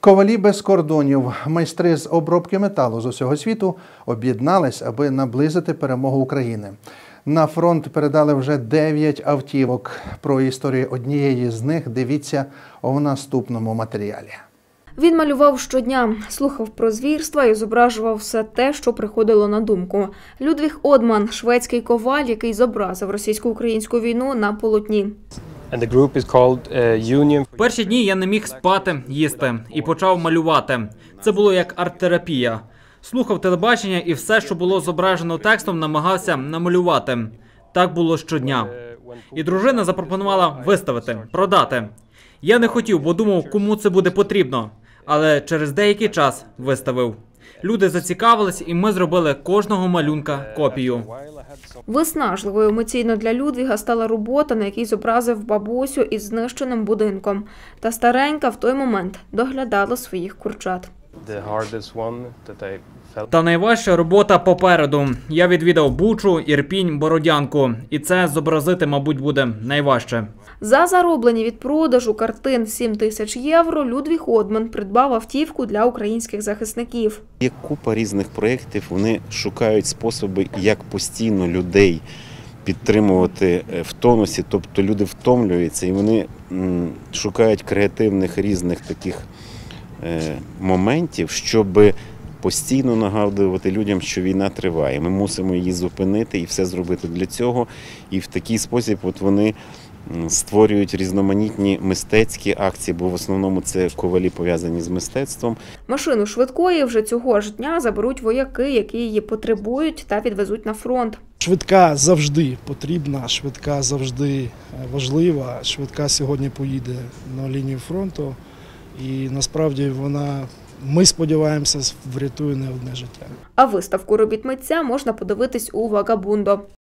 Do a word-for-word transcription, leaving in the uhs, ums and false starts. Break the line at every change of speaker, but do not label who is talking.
Ковалі без кордонів, майстри з обробки металу з усього світу об'єднались, аби наблизити перемогу України. На фронт передали вже дев'ять автівок. Про історію однієї з них дивіться у наступному матеріалі.
Він малював щодня, слухав про звірства і зображував все те, що приходило на думку. Людвіг Одман – шведський коваль, який зобразив російсько-українську війну на полотні.
В перші дні я не міг спати, їсти і почав малювати. Це було як арт-терапія. Слухав телебачення і все, що було зображено текстом, намагався намалювати. Так було щодня. І дружина запропонувала виставити, продати. Я не хотів, бо думав, кому це буде потрібно. Але через деякий час виставив. Люди зацікавились, і ми зробили кожного малюнка копію.
Виснажливою емоційно для Людвіга стала робота, на якій зобразив бабусю із знищеним будинком. Та старенька в той момент доглядала своїх курчат.
Та найважча робота попереду. Я відвідав Бучу, Ірпінь, Бородянку. І це зобразити, мабуть, буде найважче.
За зароблені від продажу картин сім тисяч євро Людвіг Одман придбав автівку для українських захисників.
Є купа різних проєктів, вони шукають способи, як постійно людей підтримувати в тонусі, тобто люди втомлюються і вони шукають креативних різних таких моментів, щоб постійно нагадувати людям, що війна триває. Ми мусимо її зупинити і все зробити для цього. І в такий спосіб от вони створюють різноманітні мистецькі акції, бо в основному це ковалі пов'язані з мистецтвом.
Машину швидкої вже цього ж дня заберуть вояки, які її потребують, та відвезуть на фронт.
Швидка завжди потрібна, швидка завжди важлива. Швидка сьогодні поїде на лінію фронту і насправді вона, ми сподіваємося, врятує не одне життя.
А виставку робіт митця можна подивитись у Вагабундо.